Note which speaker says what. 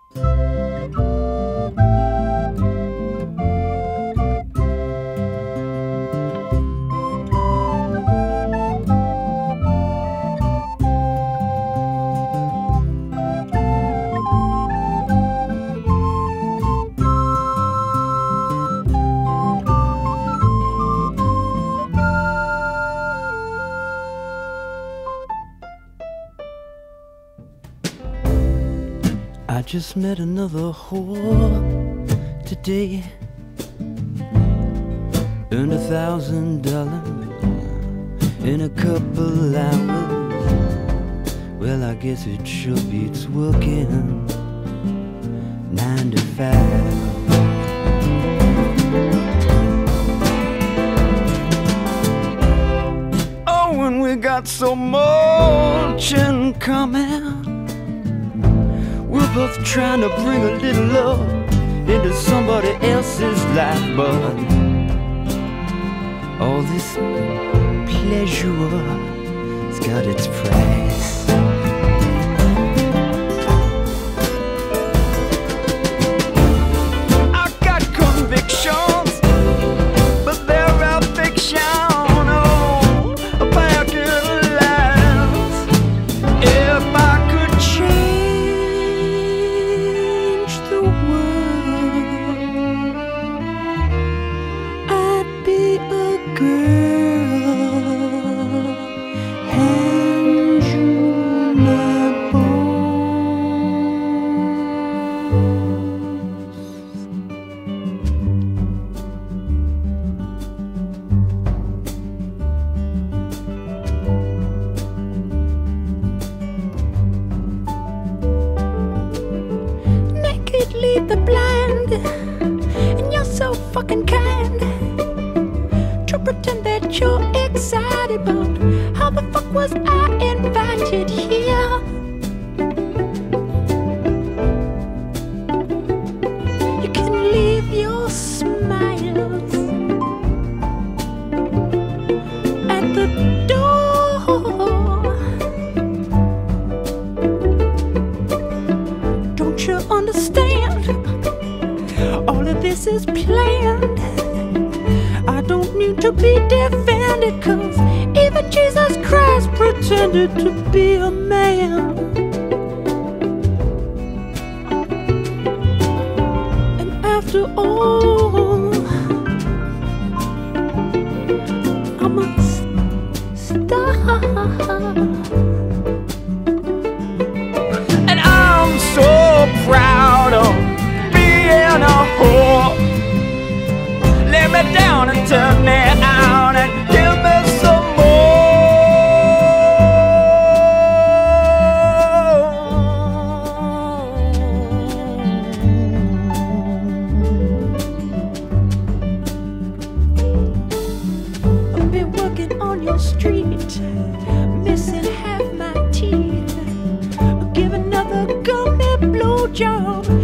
Speaker 1: I just met another whore today. Earned $1,000 in a couple hours. Well, I guess it sure beats working 9 to 5. Oh, and we got so much in common. We're both trying to bring a little love into somebody else's life, but all this pleasure's got its price. I got convictions, but they're a fiction. Oh, back in the lines. If I could change the world, I'd be a girl, hand you my bones. Naked lead the blind, and you're so fucking kind to pretend that you're excited, but how the fuck was I invited here? You can leave your smiles at the door. Don't you understand? All of this is planned. I don't need to be defended, 'cause even Jesus Christ pretended to be a man. And after all, I must stop. And I'm so proud of being a whore. Lay me down and turn me out and give me some more. I've been working on your street, missing half my teeth. Give another gummy blowjob.